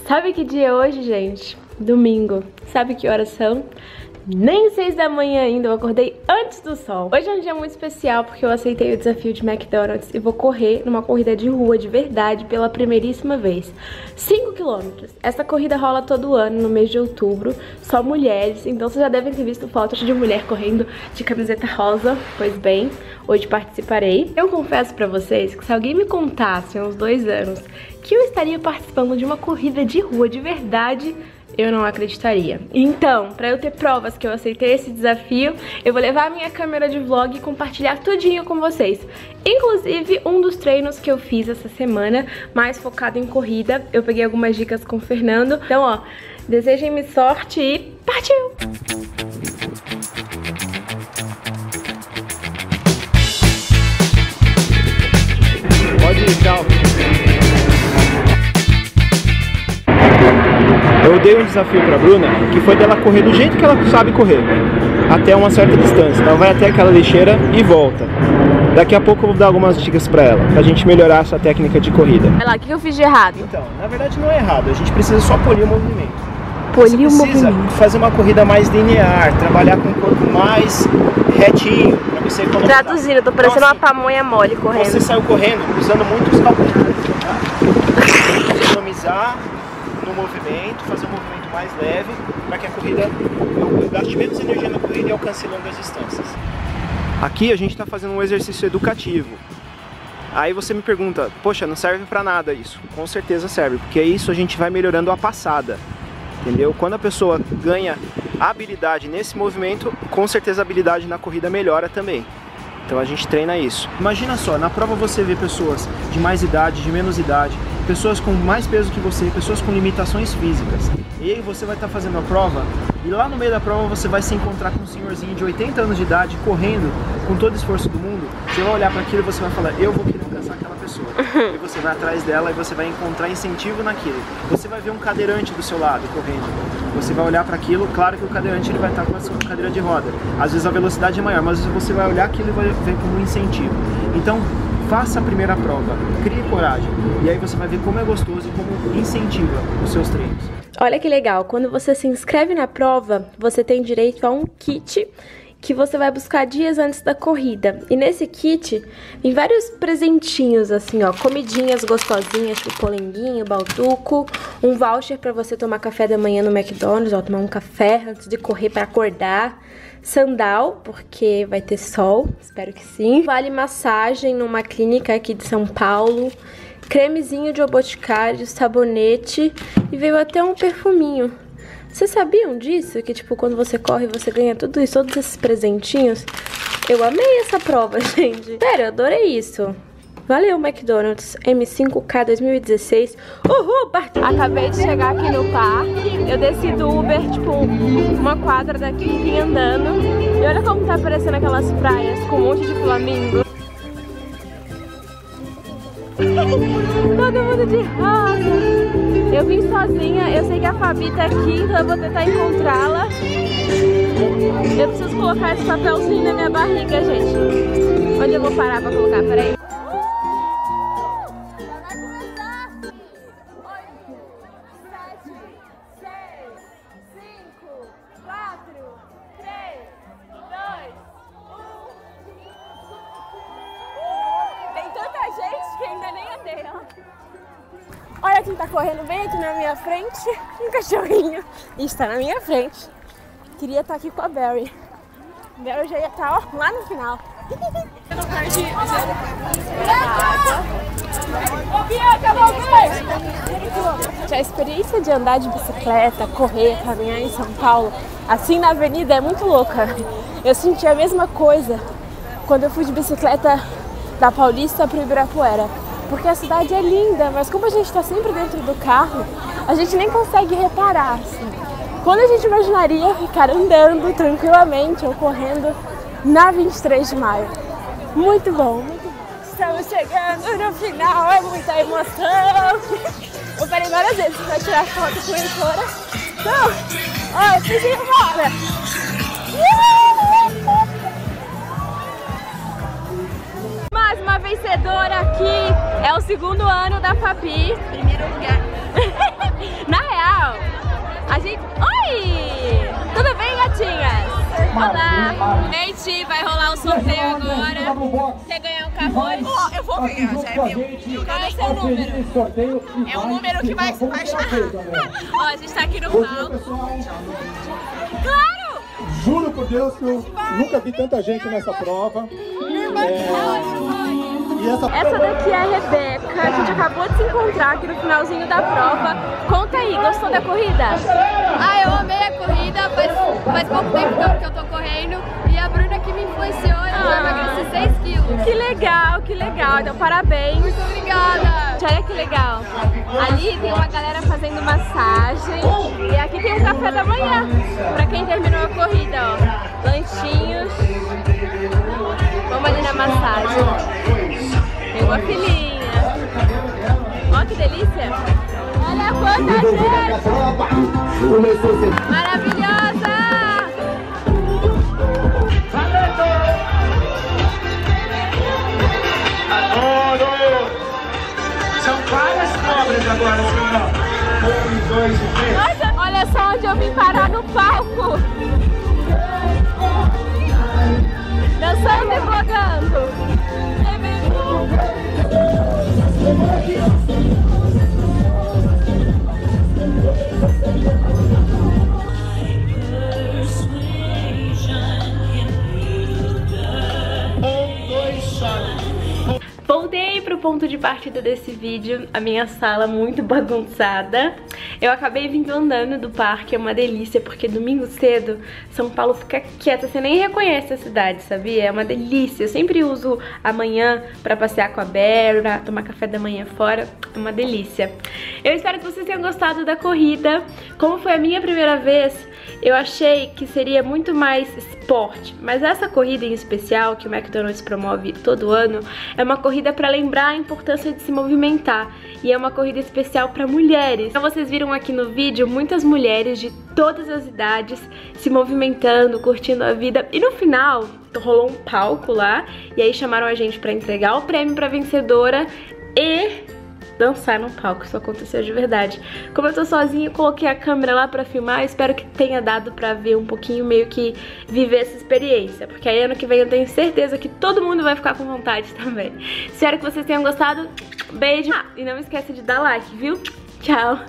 Sabe que dia é hoje, gente? Domingo. Sabe que horas são? Nem 6 da manhã ainda, eu acordei antes do sol. Hoje é um dia muito especial porque eu aceitei o desafio de McDonald's e vou correr numa corrida de rua de verdade pela primeiríssima vez. 5 km. Essa corrida rola todo ano no mês de outubro, só mulheres, então vocês já devem ter visto fotos de mulher correndo de camiseta rosa. Pois bem, hoje participarei. Eu confesso pra vocês que se alguém me contasse há uns 2 anos que eu estaria participando de uma corrida de rua de verdade, eu não acreditaria. Então, pra eu ter provas que eu aceitei esse desafio, eu vou levar a minha câmera de vlog e compartilhar tudinho com vocês. Inclusive, um dos treinos que eu fiz essa semana, mais focado em corrida. Eu peguei algumas dicas com o Fernando. Então, ó, desejem-me sorte e partiu! Pode ir, tchau. Eu dei um desafio pra Bruna, que foi dela correr do jeito que ela sabe correr, até uma certa distância. Ela vai até aquela lixeira e volta. Daqui a pouco eu vou dar algumas dicas pra ela, pra gente melhorar essa técnica de corrida. Vai lá, o que eu fiz de errado? Então, na verdade não é errado, a gente precisa só polir o movimento. Polir o Você precisa fazer uma corrida mais linear, trabalhar com o corpo mais retinho, pra você economizar. Traduzindo, eu tô parecendo uma pamonha mole correndo. Você saiu correndo usando muitos calcanhares, tá? Economizar no movimento, fazer um movimento mais leve, para que a corrida, eu gaste menos energia na corrida e alcance longas distâncias. Aqui a gente está fazendo um exercício educativo. Aí você me pergunta, poxa, não serve para nada isso? Com certeza serve, porque isso a gente vai melhorando a passada, entendeu? Quando a pessoa ganha habilidade nesse movimento, com certeza a habilidade na corrida melhora também. Então a gente treina isso. Imagina só, na prova você vê pessoas de mais idade, de menos idade, pessoas com mais peso que você, pessoas com limitações físicas. E aí você vai estar fazendo a prova e lá no meio da prova você vai se encontrar com um senhorzinho de 80 anos de idade correndo com todo o esforço do mundo. Você vai olhar para aquilo e você vai falar, eu vou querer alcançar aquela pessoa. E você vai atrás dela e você vai encontrar incentivo naquilo. Você vai ver um cadeirante do seu lado correndo. Você vai olhar para aquilo, claro que o cadeirante ele vai estar com a sua cadeira de roda. Às vezes a velocidade é maior, mas você vai olhar aquilo e vai ver como um incentivo. Então, faça a primeira prova, crie coragem. E aí você vai ver como é gostoso e como incentiva os seus treinos. Olha que legal, quando você se inscreve na prova, você tem direito a um kit que você vai buscar dias antes da corrida. E nesse kit tem vários presentinhos assim, ó, comidinhas gostosinhas, tipo polenguinho, balduco, um voucher pra você tomar café da manhã no McDonald's, ó, tomar um café antes de correr pra acordar, sandal, porque vai ter sol, espero que sim, vale massagem numa clínica aqui de São Paulo, cremezinho de O Boticário, sabonete e veio até um perfuminho. Vocês sabiam disso? Que tipo, quando você corre, você ganha tudo isso, todos esses presentinhos? Eu amei essa prova, gente. Sério, eu adorei isso. Valeu, McDonald's. M5K 2016. Uhul, partiu! Acabei de chegar aqui no parque. Eu desci do Uber, tipo, uma quadra daqui e vim andando. E olha como tá aparecendo aquelas praias com um monte de flamingo. Todo mundo de rosa. Eu vim sozinha, eu sei que a Fabi tá aqui, então eu vou tentar encontrá-la. Eu preciso colocar esse papelzinho na minha barriga, gente. Onde eu vou parar pra colocar? Peraí. Olha quem tá correndo bem aqui na minha frente, um cachorrinho, e está na minha frente. Queria estar aqui com a Barry. A Barry já ia estar, ó, lá no final. A experiência de andar de bicicleta, correr, caminhar em São Paulo, assim na avenida, é muito louca. Eu senti a mesma coisa quando eu fui de bicicleta da Paulista para o Ibirapuera. Porque a cidade é linda, mas como a gente está sempre dentro do carro, a gente nem consegue reparar, assim. Quando a gente imaginaria ficar andando tranquilamente ou correndo na 23 de maio. Muito bom, muito bom. Estamos chegando no final, é muita emoção. Eu parei várias vezes para tirar foto com a editora. Então, ó, eu preciso ir embora. Mais uma vencedora aqui, é o segundo ano da Fabi. Primeiro lugar. Na Olá! Gente, vai rolar um sorteio agora. Quer ganhar um carro hoje? Eu vou ganhar, já é meu. Qual é o seu número? É um número que vai chamar. Ó, a gente tá aqui no palco. Claro! Juro por Deus que eu nunca vi tanta gente nessa prova. Essa daqui é a Rebeca, a gente acabou de se encontrar aqui no finalzinho da prova. Conta aí, gostou da corrida? Ah, eu amei a corrida, faz pouco tempo que eu tô correndo. E a Bruna que me influenciou, eu já emagreci 6 quilos. Que legal, que legal. Então parabéns. Muito obrigada. Olha que legal. Ali tem uma galera fazendo massagem. E aqui tem um café da manhã, pra quem terminou a corrida, ó. Lanchinhos. Vamos ali na massagem. Tem uma filhinha. Olha que delícia. Olha quanta gente. Maravilhosa. Adoro! São várias cobras agora, senhor. 1, 2 e 3. Nossa, olha só onde eu vim parar no palco. Dançando e vlogando. Voltei pro ponto de partida desse vídeo, a minha sala muito bagunçada. Eu acabei vindo andando do parque, é uma delícia, porque domingo cedo São Paulo fica quieta, você nem reconhece a cidade, sabia? É uma delícia, eu sempre uso a manhã pra passear com a Bera, pra tomar café da manhã fora, é uma delícia. Eu espero que vocês tenham gostado da corrida. Como foi a minha primeira vez, eu achei que seria muito mais esporte, mas essa corrida em especial, que o McDonald's promove todo ano, é uma corrida para lembrar a importância de se movimentar, e é uma corrida especial para mulheres. Então vocês viram aqui no vídeo muitas mulheres de todas as idades se movimentando, curtindo a vida, e no final rolou um palco lá, e aí chamaram a gente para entregar o prêmio para vencedora e dançar no palco. Isso aconteceu de verdade. Como eu tô sozinha, eu coloquei a câmera lá pra filmar. Eu espero que tenha dado pra ver um pouquinho, meio que viver essa experiência, porque aí ano que vem eu tenho certeza que todo mundo vai ficar com vontade também. Espero que vocês tenham gostado. Beijo e não esqueça de dar like, viu? Tchau!